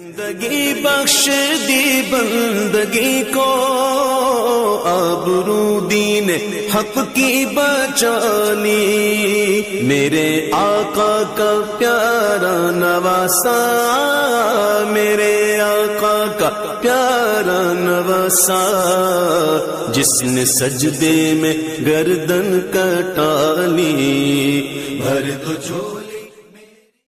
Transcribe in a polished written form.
जिंदगी बख्श दी बंदगी को, आबरू दीन हक की बचानी। मेरे आका का प्यारा नवासा, मेरे आका का प्यारा नवासा, जिसने सजदे में गर्दन कटा ली। भर दो